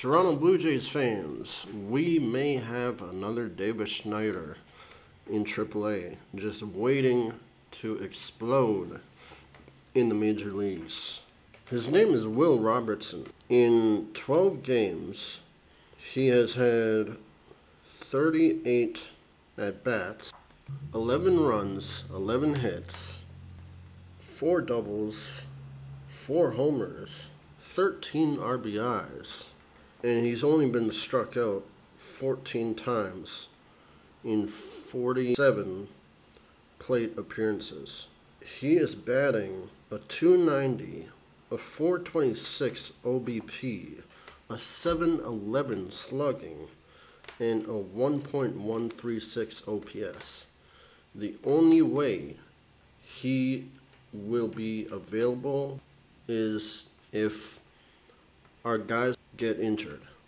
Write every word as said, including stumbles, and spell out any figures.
Toronto Blue Jays fans, we may have another Davis Schneider in triple A, just waiting to explode in the major leagues. His name is Will Robertson. In twelve games, he has had thirty-eight at-bats, eleven runs, eleven hits, four doubles, four homers, thirteen R B Is, and he's only been struck out fourteen times in forty-seven plate appearances. He is batting a two ninety, a four twenty-six O B P, a seven eleven slugging, and a one point one three six O P S. The only way he will be available is if our guys get injured.